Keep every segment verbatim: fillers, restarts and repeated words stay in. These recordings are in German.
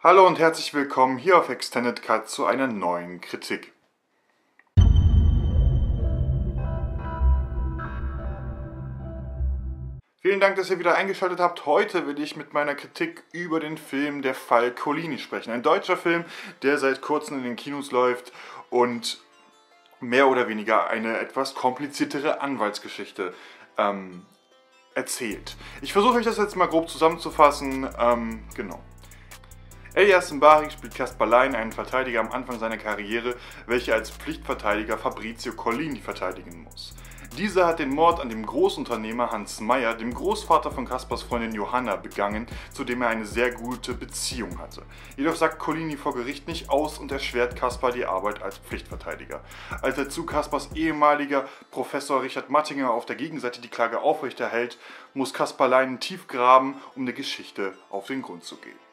Hallo und herzlich willkommen hier auf Extended Cut zu einer neuen Kritik. Vielen Dank, dass ihr wieder eingeschaltet habt. Heute will ich mit meiner Kritik über den Film Der Fall Colini sprechen. Ein deutscher Film, der seit kurzem in den Kinos läuft und mehr oder weniger eine etwas kompliziertere Anwaltsgeschichte ähm, erzählt. Ich versuche euch das jetzt mal grob zusammenzufassen. Ähm, genau. Elias Mbarek spielt Kaspar Lein, einen Verteidiger am Anfang seiner Karriere, welcher als Pflichtverteidiger Fabrizio Colini verteidigen muss. Dieser hat den Mord an dem Großunternehmer Hans Meyer, dem Großvater von Kaspars Freundin Johanna, begangen, zu dem er eine sehr gute Beziehung hatte. Jedoch sagt Colini vor Gericht nicht aus und erschwert Kaspar die Arbeit als Pflichtverteidiger. Als er zu Kaspars ehemaliger Professor Richard Mattinger auf der Gegenseite die Klage aufrechterhält, muss Kaspar Lein tief graben, um der Geschichte auf den Grund zu gehen.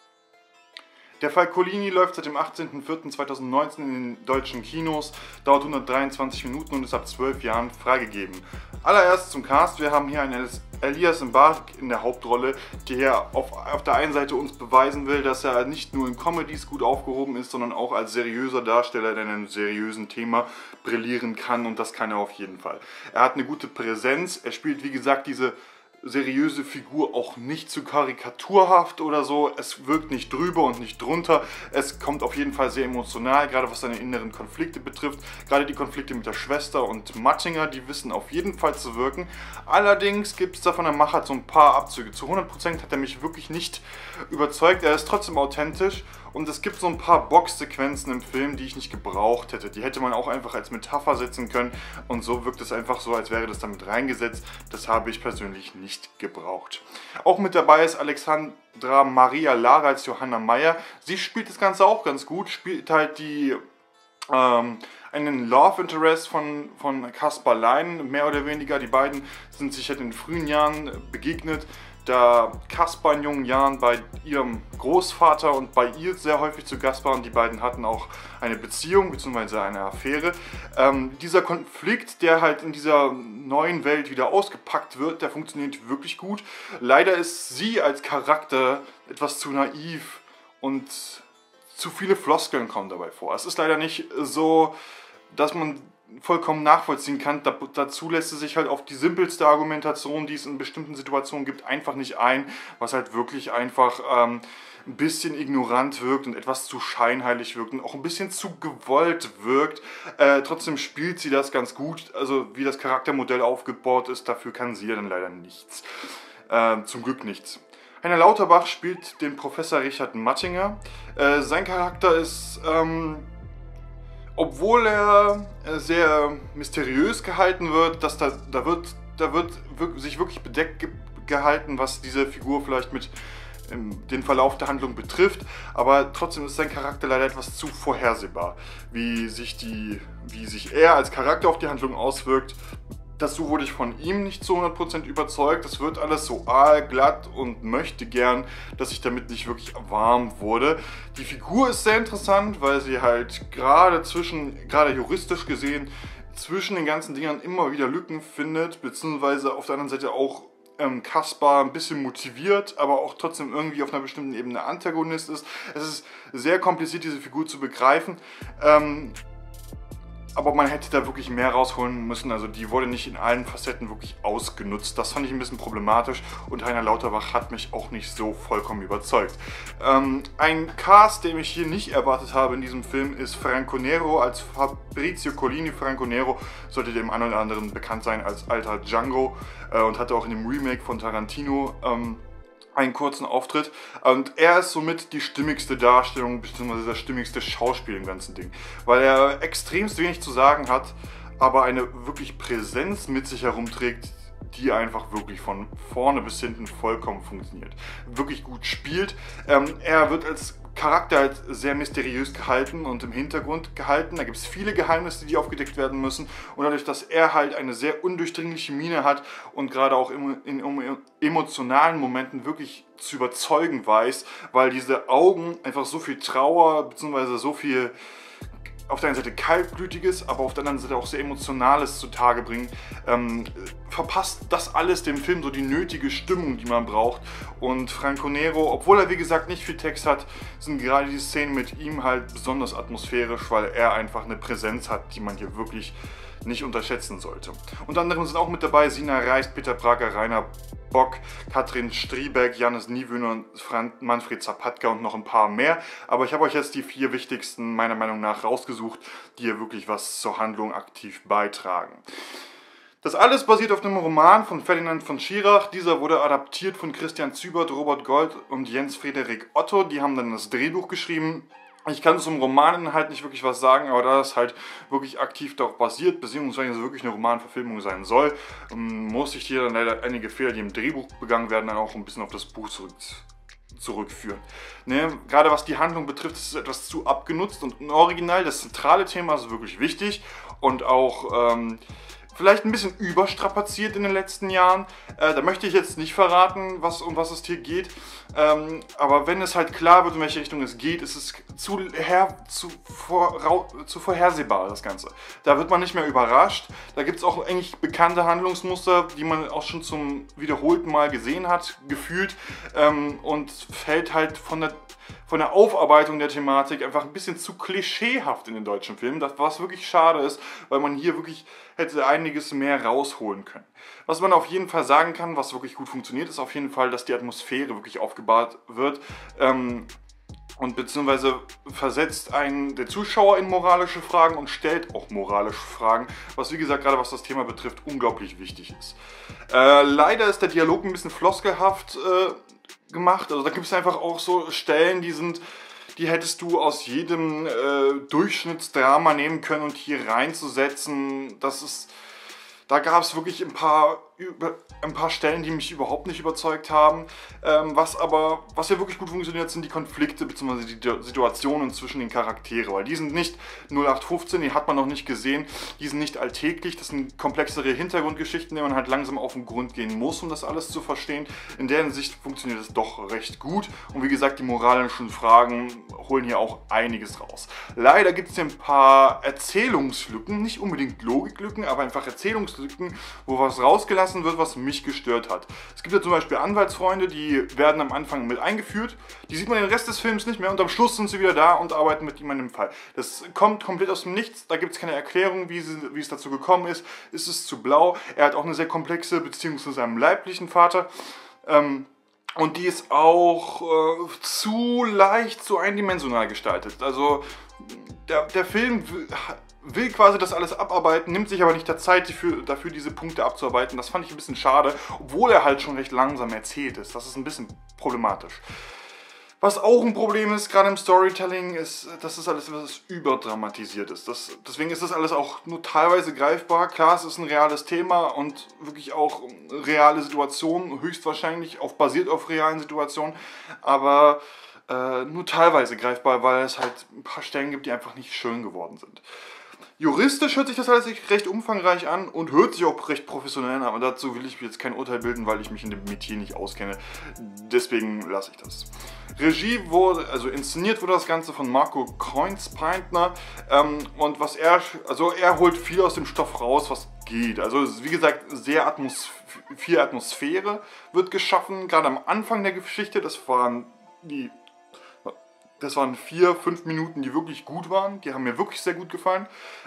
Der Fall Colini läuft seit dem achtzehnten vierten zweitausendneunzehn in den deutschen Kinos, dauert hundertdreiundzwanzig Minuten und ist ab zwölf Jahren freigegeben. Allererst zum Cast: Wir haben hier einen Elias Mbarek in der Hauptrolle, der auf, auf der einen Seite uns beweisen will, dass er nicht nur in Comedies gut aufgehoben ist, sondern auch als seriöser Darsteller in einem seriösen Thema brillieren kann, und das kann er auf jeden Fall. Er hat eine gute Präsenz, er spielt wie gesagt diese seriöse Figur auch nicht zu karikaturhaft oder so. Es wirkt nicht drüber und nicht drunter. Es kommt auf jeden Fall sehr emotional, gerade was seine inneren Konflikte betrifft. Gerade die Konflikte mit der Schwester und Mattinger, die wissen auf jeden Fall zu wirken. Allerdings gibt es da von der Machart so ein paar Abzüge. Zu hundert Prozent hat er mich wirklich nicht überzeugt. Er ist trotzdem authentisch. Und es gibt so ein paar Boxsequenzen im Film, die ich nicht gebraucht hätte. Die hätte man auch einfach als Metapher setzen können. Und so wirkt es einfach so, als wäre das damit reingesetzt. Das habe ich persönlich nicht gebraucht. Auch mit dabei ist Alexandra Maria Lara als Johanna Meyer. Sie spielt das Ganze auch ganz gut. Spielt halt die ähm, einen Love Interest von, von Kaspar Lein, mehr oder weniger. Die beiden sind sich halt in frühen Jahren begegnet, da Kaspar in jungen Jahren bei ihrem Großvater und bei ihr sehr häufig zu Gast war, und die beiden hatten auch eine Beziehung bzw. eine Affäre. Ähm, dieser Konflikt, der halt in dieser neuen Welt wieder ausgepackt wird, der funktioniert wirklich gut. Leider ist sie als Charakter etwas zu naiv und zu viele Floskeln kommen dabei vor. Es ist leider nicht so, dass man vollkommen nachvollziehen kann. Da, dazu lässt sie sich halt auf die simpelste Argumentation, die es in bestimmten Situationen gibt, einfach nicht ein, was halt wirklich einfach ähm, ein bisschen ignorant wirkt und etwas zu scheinheilig wirkt und auch ein bisschen zu gewollt wirkt. Äh, trotzdem spielt sie das ganz gut, also wie das Charaktermodell aufgebaut ist, dafür kann sie ja dann leider nichts. Äh, zum Glück nichts. Heiner Lauterbach spielt den Professor Richard Mattinger. Äh, sein Charakter ist Ähm, obwohl er sehr mysteriös gehalten wird, dass da, da wird, da wird sich wirklich bedeckt gehalten, was diese Figur vielleicht mit den Verlauf der Handlung betrifft, aber trotzdem ist sein Charakter leider etwas zu vorhersehbar, wie sich, die, wie sich er als Charakter auf die Handlung auswirkt. Dazu wurde ich von ihm nicht zu hundert Prozent überzeugt. Das wird alles so aalglatt und möchte gern, dass ich damit nicht wirklich warm wurde. Die Figur ist sehr interessant, weil sie halt gerade zwischen, gerade juristisch gesehen, zwischen den ganzen Dingern immer wieder Lücken findet, beziehungsweise auf der anderen Seite auch ähm, Kaspar ein bisschen motiviert, aber auch trotzdem irgendwie auf einer bestimmten Ebene Antagonist ist. Es ist sehr kompliziert, diese Figur zu begreifen. Ähm, Aber man hätte da wirklich mehr rausholen müssen, also die wurde nicht in allen Facetten wirklich ausgenutzt. Das fand ich ein bisschen problematisch, und Heiner Lauterbach hat mich auch nicht so vollkommen überzeugt. Ähm, ein Cast, den ich hier nicht erwartet habe in diesem Film, ist Franco Nero als Fabrizio Colini. Franco Nero sollte dem einen oder anderen bekannt sein als alter Django äh, und hatte auch in dem Remake von Tarantino ähm, einen kurzen Auftritt, und er ist somit die stimmigste Darstellung bzw. das stimmigste Schauspiel im ganzen Ding, weil er extremst wenig zu sagen hat, aber eine wirklich Präsenz mit sich herumträgt, die einfach wirklich von vorne bis hinten vollkommen funktioniert. Wirklich gut spielt. Ähm, er wird als Charakter halt sehr mysteriös gehalten und im Hintergrund gehalten. Da gibt es viele Geheimnisse, die aufgedeckt werden müssen. Und dadurch, dass er halt eine sehr undurchdringliche Miene hat und gerade auch in, in, in emotionalen Momenten wirklich zu überzeugen weiß, weil diese Augen einfach so viel Trauer bzw. so viel auf der einen Seite kaltblütiges, aber auf der anderen Seite auch sehr emotionales zutage bringen, ähm, verpasst das alles dem Film so die nötige Stimmung, die man braucht. Und Franco Nero, obwohl er wie gesagt nicht viel Text hat, sind gerade die Szenen mit ihm halt besonders atmosphärisch, weil er einfach eine Präsenz hat, die man hier wirklich nicht unterschätzen sollte. Unter anderem sind auch mit dabei Sina Reist, Peter Prager, Rainer Bock, Katrin Striebeck, Janis Niewöhner, Manfred Zapatka und noch ein paar mehr. Aber ich habe euch jetzt die vier wichtigsten meiner Meinung nach rausgesucht, die hier wirklich was zur Handlung aktiv beitragen. Das alles basiert auf einem Roman von Ferdinand von Schirach. Dieser wurde adaptiert von Christian Zübert, Robert Gold und Jens Frederik Otto. Die haben dann das Drehbuch geschrieben. Ich kann zum Romaninhalt nicht wirklich was sagen, aber da es halt wirklich aktiv darauf basiert, beziehungsweise wirklich eine Romanverfilmung sein soll, muss ich hier dann leider einige Fehler, die im Drehbuch begangen werden, dann auch ein bisschen auf das Buch zurück, zurückführen. Ne? Gerade was die Handlung betrifft, ist es etwas zu abgenutzt und im Original, das zentrale Thema ist wirklich wichtig und auch ähm, vielleicht ein bisschen überstrapaziert in den letzten Jahren. Äh, da möchte ich jetzt nicht verraten, was, um was es hier geht. Ähm, aber wenn es halt klar wird, in welche Richtung es geht, ist es zu, her, zu, vor, zu vorhersehbar, das Ganze. Da wird man nicht mehr überrascht. Da gibt es auch eigentlich bekannte Handlungsmuster, die man auch schon zum wiederholten Mal gesehen hat, gefühlt. Ähm, und fällt halt von der, von der Aufarbeitung der Thematik einfach ein bisschen zu klischeehaft in den deutschen Filmen, das, was wirklich schade ist, weil man hier wirklich hätte einiges mehr rausholen können. Was man auf jeden Fall sagen kann, was wirklich gut funktioniert, ist auf jeden Fall, dass die Atmosphäre wirklich aufgebaut wird ähm, und beziehungsweise versetzt einen der Zuschauer in moralische Fragen und stellt auch moralische Fragen, was wie gesagt gerade was das Thema betrifft unglaublich wichtig ist. Äh, leider ist der Dialog ein bisschen floskelhaft äh, gemacht, also da gibt es einfach auch so Stellen, die sind Die hättest du aus jedem äh, Durchschnittsdrama nehmen können und hier reinzusetzen. Das ist, da gab es wirklich ein paar, ein paar Stellen, die mich überhaupt nicht überzeugt haben. Ähm, was aber, was ja wirklich gut funktioniert, sind die Konflikte bzw. die Situationen zwischen den Charakteren. Weil die sind nicht null acht fünfzehn, die hat man noch nicht gesehen. Die sind nicht alltäglich, das sind komplexere Hintergrundgeschichten, denen man halt langsam auf den Grund gehen muss, um das alles zu verstehen. In der Hinsicht funktioniert es doch recht gut. Und wie gesagt, die moralischen Fragen holen hier auch einiges raus. Leider gibt es hier ein paar Erzählungslücken, nicht unbedingt Logiklücken, aber einfach Erzählungslücken, wo was rausgelassen wird, was mich gestört hat. Es gibt ja zum Beispiel Anwaltsfreunde, die werden am Anfang mit eingeführt, die sieht man den Rest des Films nicht mehr und am Schluss sind sie wieder da und arbeiten mit jemandem im Fall. Das kommt komplett aus dem Nichts, da gibt es keine Erklärung, wie, sie, wie es dazu gekommen ist. Ist es zu blau? Er hat auch eine sehr komplexe Beziehung zu seinem leiblichen Vater. Ähm, Und die ist auch äh, zu leicht, zu eindimensional gestaltet. Also der, der Film will, will quasi das alles abarbeiten, nimmt sich aber nicht der Zeit dafür, dafür, diese Punkte abzuarbeiten. Das fand ich ein bisschen schade, obwohl er halt schon recht langsam erzählt ist. Das ist ein bisschen problematisch. Was auch ein Problem ist, gerade im Storytelling, ist, dass das alles etwas überdramatisiert ist. Das, deswegen ist das alles auch nur teilweise greifbar. Klar, es ist ein reales Thema und wirklich auch reale Situationen, höchstwahrscheinlich auch basiert auf realen Situationen, aber äh, nur teilweise greifbar, weil es halt ein paar Stellen gibt, die einfach nicht schön geworden sind. Juristisch hört sich das alles recht umfangreich an und hört sich auch recht professionell an, aber dazu will ich jetzt kein Urteil bilden, weil ich mich in dem Metier nicht auskenne. Deswegen lasse ich das. Regie wurde, also inszeniert wurde das Ganze von Marco Kreuzpeintner ähm, und was er, also er holt viel aus dem Stoff raus, was geht. Also wie gesagt, sehr Atmos viel Atmosphäre wird geschaffen, gerade am Anfang der Geschichte, das waren die Das waren vier, fünf Minuten, die wirklich gut waren. Die haben mir wirklich sehr gut gefallen.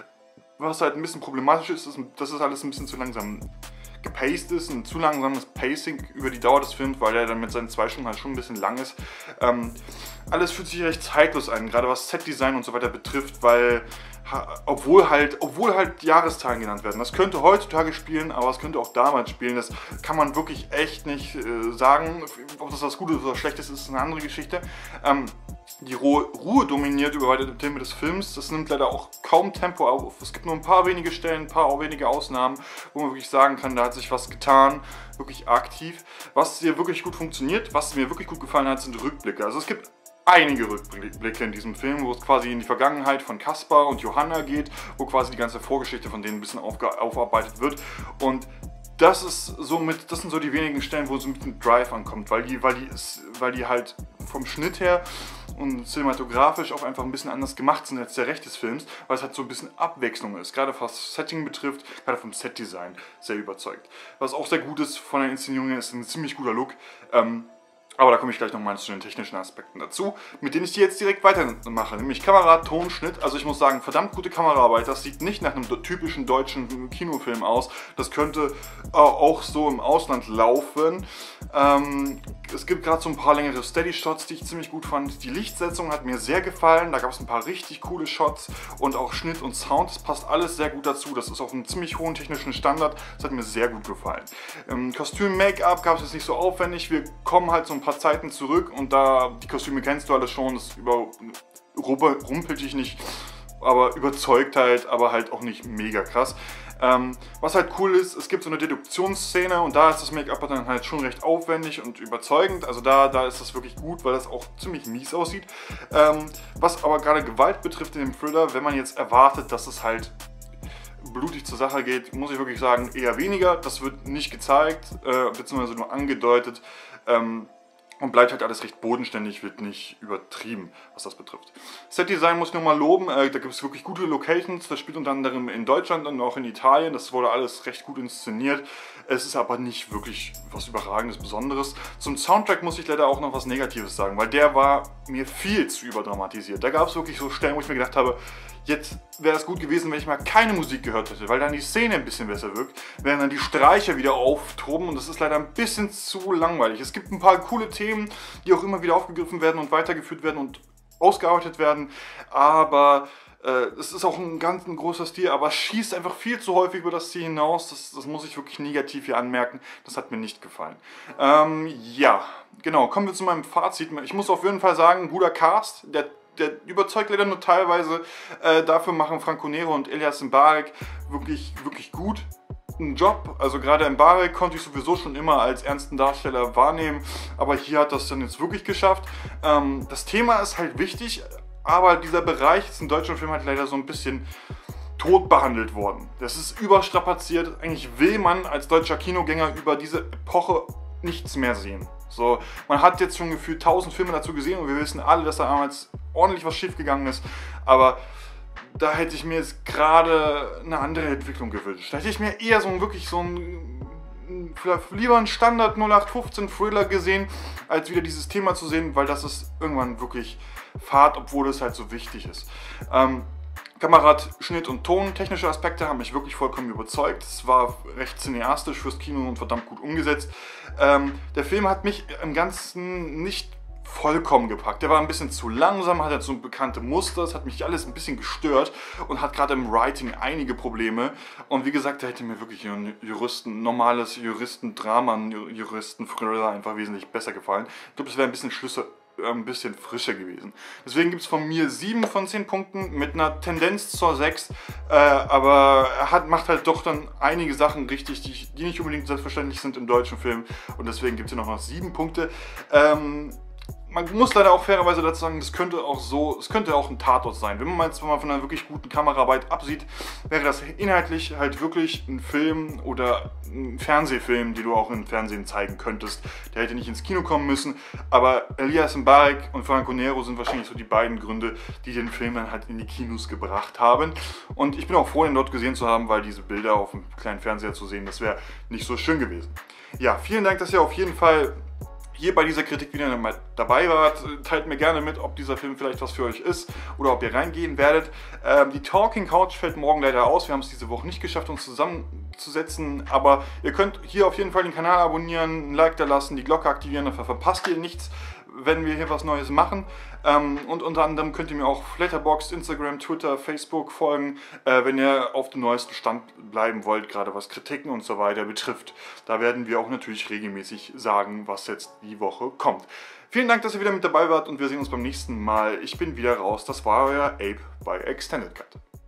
Was halt ein bisschen problematisch ist, ist, dass es alles ein bisschen zu langsam gepaced ist. Ein zu langsames Pacing über die Dauer des Films, weil er dann mit seinen zwei Stunden halt schon ein bisschen lang ist. Ähm, alles fühlt sich recht zeitlos an, gerade was Setdesign und so weiter betrifft, weil obwohl halt, obwohl halt Jahreszahlen genannt werden. Das könnte heutzutage spielen, aber es könnte auch damals spielen. Das kann man wirklich echt nicht äh, sagen. Ob das was Gutes oder Schlechtes ist, ist eine andere Geschichte. Ähm, die Ruhe, Ruhe dominiert über weite Themen des Films. Das nimmt leider auch kaum Tempo auf. Es gibt nur ein paar wenige Stellen, ein paar auch wenige Ausnahmen, wo man wirklich sagen kann, da hat sich was getan. Wirklich aktiv. Was hier wirklich gut funktioniert, was mir wirklich gut gefallen hat, sind Rückblicke. Also es gibt einige Rückblicke in diesem Film, wo es quasi in die Vergangenheit von Kaspar und Johanna geht, wo quasi die ganze Vorgeschichte von denen ein bisschen aufgearbeitet wird. Und das ist somit, das sind so die wenigen Stellen, wo es mit dem Drive ankommt, weil die, weil die, ist, weil die halt vom Schnitt her und cinematografisch auch einfach ein bisschen anders gemacht sind als der Rest des Films, weil es halt so ein bisschen Abwechslung ist, gerade was Setting betrifft, gerade vom Setdesign sehr überzeugt. Was auch sehr gut ist von der Inszenierung her, ist ein ziemlich guter Look. Ähm, Aber da komme ich gleich nochmal zu den technischen Aspekten dazu, mit denen ich die jetzt direkt weitermache, nämlich Kamera, Ton, Schnitt. Also ich muss sagen, verdammt gute Kameraarbeit. Das sieht nicht nach einem typischen deutschen Kinofilm aus. Das könnte äh, auch so im Ausland laufen. Ähm, es gibt gerade so ein paar längere Steady-Shots, die ich ziemlich gut fand. Die Lichtsetzung hat mir sehr gefallen. Da gab es ein paar richtig coole Shots und auch Schnitt und Sound. Das passt alles sehr gut dazu. Das ist auf einem ziemlich hohen technischen Standard. Das hat mir sehr gut gefallen. Ähm, Kostüm, Make-up gab es jetzt nicht so aufwendig. Wir kommen halt so ein paar Zeiten zurück und da, die Kostüme kennst du alle schon, das über, rumpelt dich nicht, aber überzeugt halt, aber halt auch nicht mega krass. Ähm, was halt cool ist, es gibt so eine Deduktionsszene und da ist das Make-up dann halt schon recht aufwendig und überzeugend, also da, da ist das wirklich gut, weil das auch ziemlich mies aussieht. Ähm, was aber gerade Gewalt betrifft in dem Thriller, wenn man jetzt erwartet, dass es halt blutig zur Sache geht, muss ich wirklich sagen, eher weniger. Das wird nicht gezeigt, äh, beziehungsweise nur angedeutet. Ähm, Und bleibt halt alles recht bodenständig, wird nicht übertrieben, was das betrifft. Setdesign muss ich nochmal loben, äh, da gibt es wirklich gute Locations, das spielt unter anderem in Deutschland und auch in Italien, das wurde alles recht gut inszeniert. Es ist aber nicht wirklich was Überragendes, Besonderes. Zum Soundtrack muss ich leider auch noch was Negatives sagen, weil der war mir viel zu überdramatisiert. Da gab es wirklich so Stellen, wo ich mir gedacht habe, jetzt wäre es gut gewesen, wenn ich mal keine Musik gehört hätte, weil dann die Szene ein bisschen besser wirkt, während dann die Streicher wieder auftoben und das ist leider ein bisschen zu langweilig. Es gibt ein paar coole Themen, die auch immer wieder aufgegriffen werden und weitergeführt werden und ausgearbeitet werden, aber äh, es ist auch ein ganz ein großer Stil, aber es schießt einfach viel zu häufig über das Ziel hinaus, das, das muss ich wirklich negativ hier anmerken, das hat mir nicht gefallen. Ähm, ja, genau, kommen wir zu meinem Fazit. Ich muss auf jeden Fall sagen, guter Cast, der Der überzeugt leider nur teilweise. Äh, dafür machen Franco Nero und Elias Mbarek wirklich, wirklich gut einen Job. Also gerade Mbarek konnte ich sowieso schon immer als ernsten Darsteller wahrnehmen, aber hier hat das dann jetzt wirklich geschafft. Ähm, das Thema ist halt wichtig, aber dieser Bereich ist in deutschen Filmen halt leider so ein bisschen tot behandelt worden. Das ist überstrapaziert. Eigentlich will man als deutscher Kinogänger über diese Epoche nichts mehr sehen. So, man hat jetzt schon gefühlt tausend Filme dazu gesehen und wir wissen alle, dass da damals ordentlich was schief gegangen ist, aber da hätte ich mir jetzt gerade eine andere Entwicklung gewünscht. Da hätte ich mir eher so ein, wirklich so ein, vielleicht lieber einen Standard null acht fünfzehn Thriller gesehen, als wieder dieses Thema zu sehen, weil das ist irgendwann wirklich fad, obwohl es halt so wichtig ist. Ähm, Kamera, Schnitt und Ton, technische Aspekte haben mich wirklich vollkommen überzeugt. Es war recht cineastisch fürs Kino und verdammt gut umgesetzt. Ähm, der Film hat mich im Ganzen nicht vollkommen gepackt. Der war ein bisschen zu langsam, hat halt so bekannte Muster, das hat mich alles ein bisschen gestört und hat gerade im Writing einige Probleme. Und wie gesagt, da hätte mir wirklich ein Juristen, normales Juristendrama, ein Juristen-Thriller einfach wesentlich besser gefallen. Ich glaube, das wäre ein bisschen Schlüsse ein bisschen frischer gewesen. Deswegen gibt es von mir sieben von zehn Punkten mit einer Tendenz zur sechs, äh, aber er hat, macht halt doch dann einige Sachen richtig, die, die nicht unbedingt selbstverständlich sind im deutschen Film und deswegen gibt es hier noch sieben Punkte. Ähm, Man muss leider auch fairerweise dazu sagen, das könnte auch so, es könnte auch ein Tatort sein. Wenn man jetzt mal von einer wirklich guten Kameraarbeit absieht, wäre das inhaltlich halt wirklich ein Film oder ein Fernsehfilm, den du auch im Fernsehen zeigen könntest. Der hätte nicht ins Kino kommen müssen, aber Elias Mbarek und Franco Nero sind wahrscheinlich so die beiden Gründe, die den Film dann halt in die Kinos gebracht haben. Und ich bin auch froh, ihn dort gesehen zu haben, weil diese Bilder auf dem kleinen Fernseher zu sehen, das wäre nicht so schön gewesen. Ja, vielen Dank, dass ihr auf jeden Fall hier bei dieser Kritik wieder dabei wart. Teilt mir gerne mit, ob dieser Film vielleicht was für euch ist oder ob ihr reingehen werdet. Ähm, die Talking Couch fällt morgen leider aus. Wir haben es diese Woche nicht geschafft, uns zusammenzusetzen. Aber ihr könnt hier auf jeden Fall den Kanal abonnieren, ein Like da lassen, die Glocke aktivieren, dafür verpasst ihr nichts, wenn wir hier was Neues machen. Ähm, und unter anderem könnt ihr mir auch auf Letterboxd, Instagram, Twitter, Facebook folgen, äh, wenn ihr auf dem neuesten Stand bleiben wollt, gerade was Kritiken und so weiter betrifft. Da werden wir auch natürlich regelmäßig sagen, was jetzt die Woche kommt. Vielen Dank, dass ihr wieder mit dabei wart und wir sehen uns beim nächsten Mal. Ich bin wieder raus. Das war euer Ape bei Extended Cut.